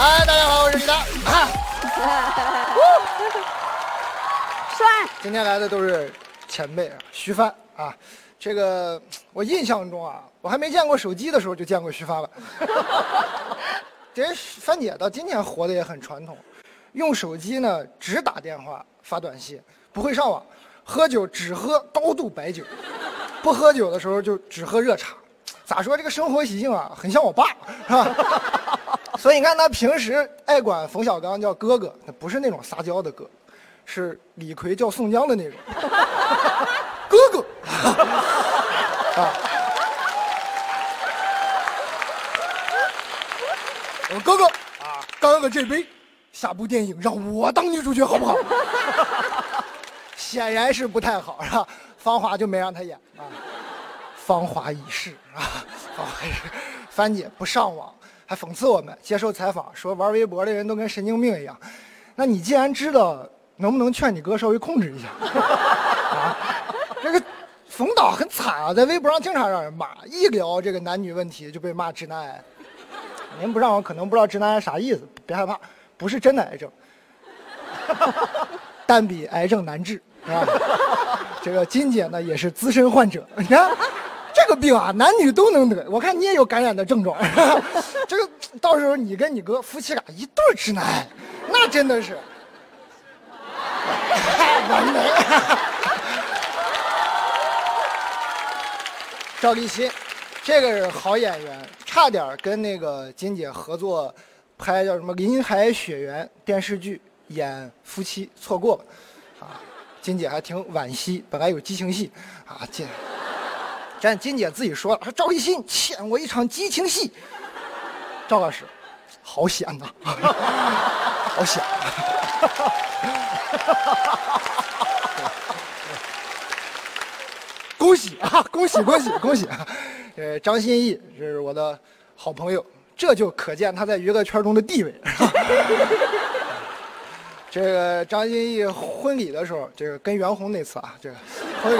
嗨，大家好，我是李诞。 帅！ 今天来的都是前辈啊，徐帆啊。这个我印象中啊，我还没见过手机的时候就见过徐帆了。这帆姐到今天活得也很传统，用手机呢只打电话发短信，不会上网，喝酒只喝高度白酒，不喝酒的时候就只喝热茶。咋说这个生活习性啊，很像我爸，是吧？所以你看他平时爱管冯小刚叫哥哥，那不是那种撒娇的哥，是李逵叫宋江的那种哥哥啊。我哥哥啊，干了这杯，下部电影让我当女主角好不好？显然是不太好，是吧？芳华就没让他演啊。芳华已逝啊，芳华已逝。帆姐不上网，还讽刺我们。接受采访说玩微博的人都跟神经病一样。那你既然知道，能不能劝你哥稍微控制一下？啊，这个冯导很惨啊，在微博上经常让人骂，一聊这个男女问题就被骂直男癌。您不让我可能不知道直男癌啥意思，别害怕，不是真的癌症，但比癌症难治啊。这个金姐呢也是资深患者，你看。这个病啊，男女都能得。我看你也有感染的症状，这个到时候你跟你哥夫妻俩一对直男癌，那真的是完美。赵立新，这个是好演员，差点跟那个金姐合作拍叫什么《林海雪原》电视剧演夫妻，错过了啊。金姐还挺惋惜，本来有激情戏啊，但金姐自己说了，说赵立新欠我一场激情戏。赵老师，好险呐，好险！恭喜啊，恭喜恭喜恭喜！张歆艺是我的好朋友，这就可见他在娱乐圈中的地位。这个张歆艺婚礼的时候，这个跟袁弘那次啊，这个婚礼。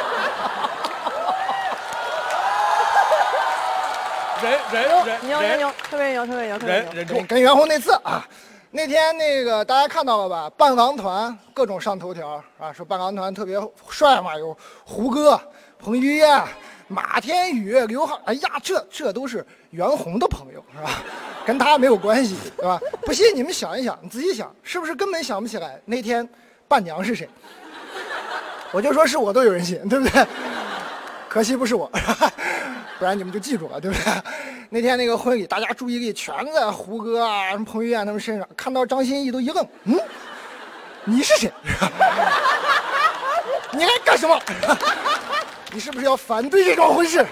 牛，特别牛。 跟袁弘那次啊，那天那个大家看到了吧？伴郎团各种上头条啊，说伴郎团特别帅嘛，有胡歌、彭于晏、马天宇、刘浩，哎呀，这都是袁弘的朋友是吧？跟他没有关系，对吧？不信你们想一想，你仔细想，是不是根本想不起来那天伴娘是谁？我就说是我都有人信，对不对？可惜不是我。不然你们就记住了，对不对？那天那个婚礼，大家注意力全在胡歌啊、什么彭于晏他们身上，看到张歆艺都一愣，你是谁？你来干什么？你是不是要反对这桩婚事？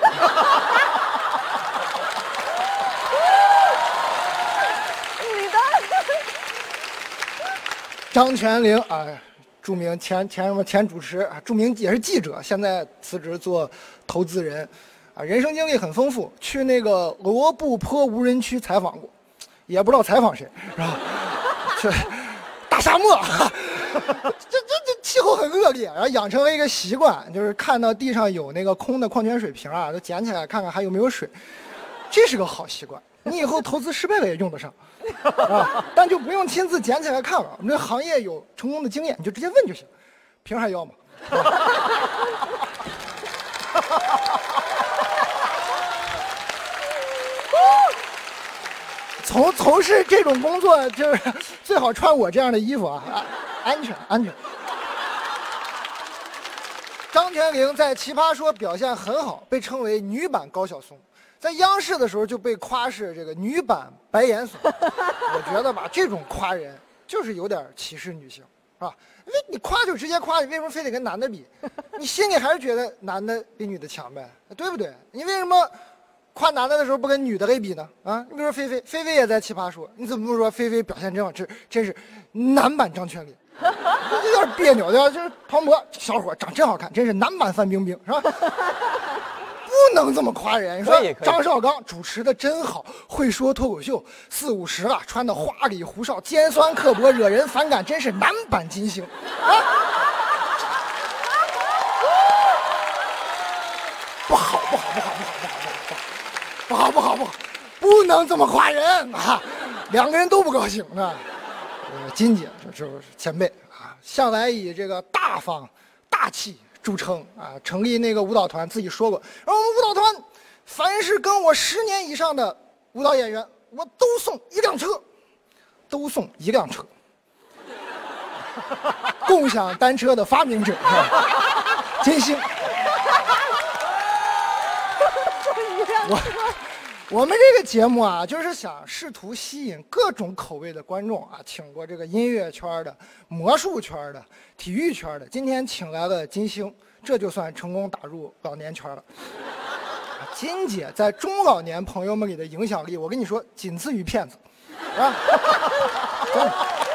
张泉灵啊，著名前主持，著名也是记者，现在辞职做投资人。啊，人生经历很丰富，去那个罗布泊无人区采访过，也不知道采访谁，是吧？去大沙漠，这气候很恶劣，然后养成了一个习惯，就是看到地上有那个空的矿泉水瓶啊，都捡起来看看还有没有水，这是个好习惯，你以后投资失败了也用得上，啊，但就不用亲自捡起来看了。我们这行业有成功的经验，你就直接问就行，瓶还要吗？从事这种工作，就是最好穿我这样的衣服啊，安全。张泉灵在《奇葩说》表现很好，被称为女版高晓松。在央视的时候就被夸是这个女版白岩松。我觉得吧，这种夸人就是有点歧视女性，是吧？因为你夸就直接夸，你为什么非得跟男的比？你心里还是觉得男的比女的强呗，对不对？你为什么夸男的的时候不跟女的给比呢？啊，你比如说菲菲也在奇葩说，你怎么不说菲菲表现真好？真是男版张泉灵，有点别扭，对吧？就是庞博小伙长真好看，真是男版范冰冰，是吧？不能这么夸人。你说张绍刚主持的真好，会说脱口秀，4、50了，穿的花里胡哨，尖酸刻薄，惹人反感，真是男版金星啊！不好，不能这么夸人啊！ 两个人都不高兴是吧？金姐就是前辈啊，向来以这个大方大气著称啊，成立那个舞蹈团自己说过，然后我们舞蹈团凡是跟我10年以上的舞蹈演员，我都送1辆车，都送1辆车。共享单车的发明者，金星。我们这个节目啊，就是想试图吸引各种口味的观众啊，请过这个音乐圈的、魔术圈的、体育圈的，今天请来了金星，这就算成功打入老年圈了。金姐在中老年朋友们里的影响力，我跟你说，仅次于骗子，啊，真的。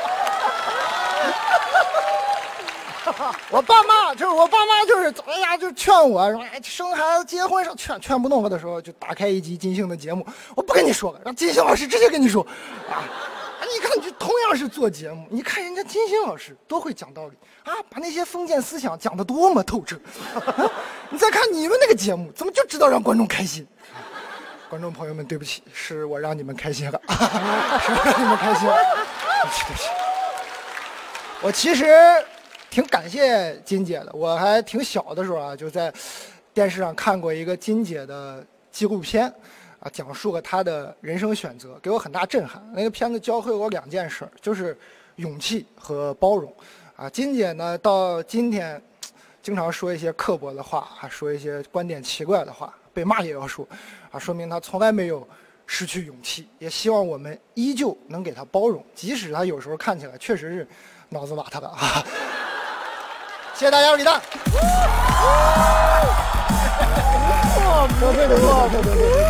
我爸妈就是哎呀，就劝我说，哎，生孩子、结婚上劝不动了的时候，就打开一集金星的节目，我不跟你说了，让金星老师直接跟你说，啊，你看，就同样是做节目，你看人家金星老师多会讲道理啊，把那些封建思想讲得多么透彻，啊，你再看你们那个节目，怎么就知道让观众开心？观众朋友们，对不起，是我让你们开心了，是我让你们开心了，对不起。我其实挺感谢金姐的，我还挺小的时候啊，就在电视上看过一个金姐的纪录片，啊，讲述了她的人生选择，给我很大震撼。那个片子教会我2件事，就是勇气和包容。啊，金姐呢到今天，经常说一些刻薄的话，还说一些观点奇怪的话，被骂也要说，啊，说明她从来没有失去勇气。也希望我们依旧能给她包容，即使她有时候看起来确实是脑子瓦特的啊。谢谢大家，李诞。不错，对。